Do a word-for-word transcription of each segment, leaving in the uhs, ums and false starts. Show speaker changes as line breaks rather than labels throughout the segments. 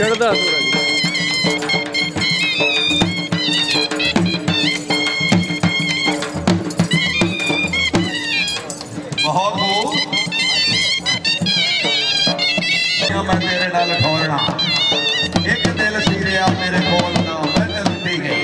चढ़दा सूरज
बहुत हो मैं तेरे नाल ठोरना एक दिल सीरिया मेरे कोल ना मैं लुटी गई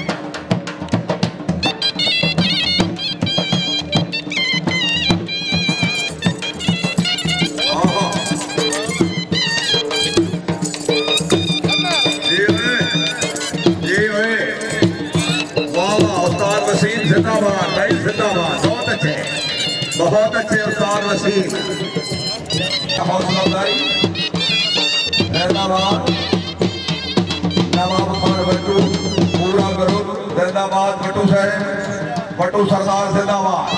जिंदाबाद भाई जिंदाबाद बहुत अच्छे बहुत अच्छे उस्ताद वसीम हौसला अफजाई जिंदाबाद नवाब खान भट्टू पूरा ग्रुप जिंदाबाद भट्टू साहब भट्टू सरदार जिंदाबाद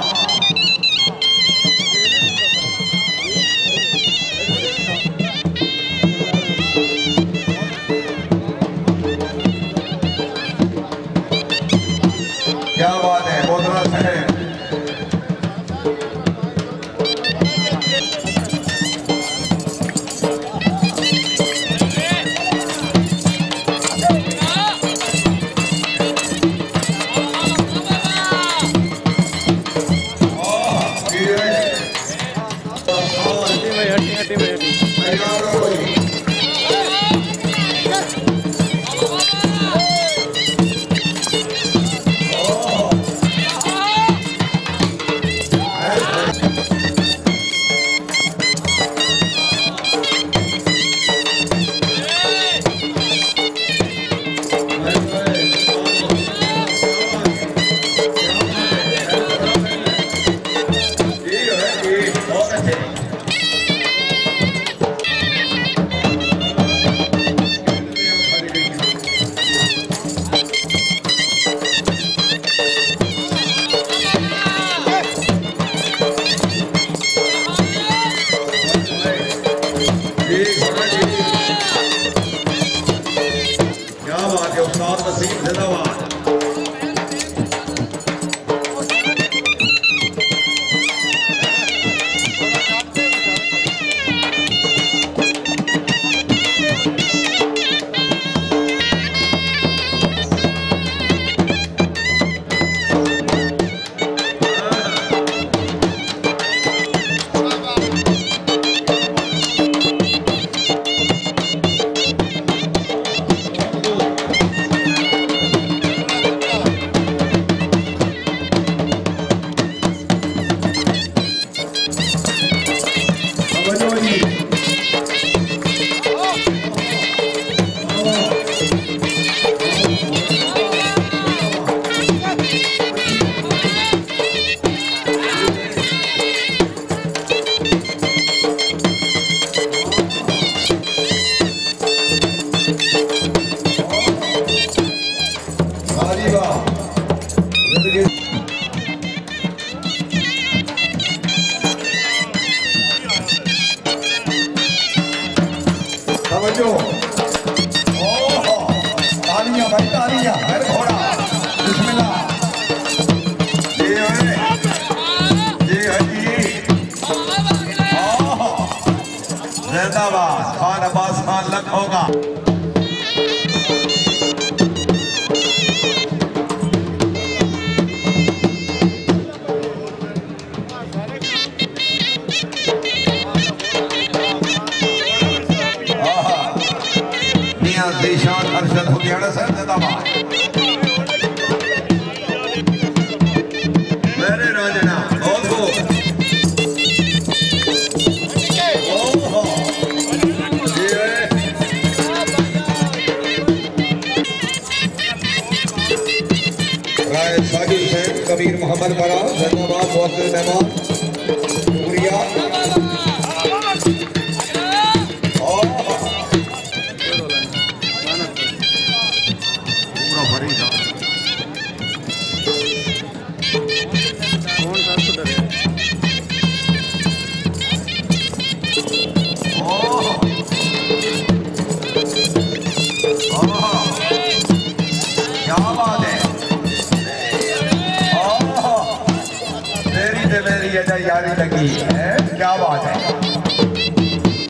क्या बात है बोधरा साहब तालियां भाई तालियां मेरे घोड़ा बिस्मिल्लाह जी है जी है जी जिंदाबाद खान अब्बास खान लख होगा देशान अरशद हुदियाड़ा साहब जिंदाबाद मेरे राजना बहुत हो राय साजिद हुसैन कबीर मोहम्मद बरा जिंदाबाद बहुत मेहमान शुक्रिया यारी लगी है क्या बात है।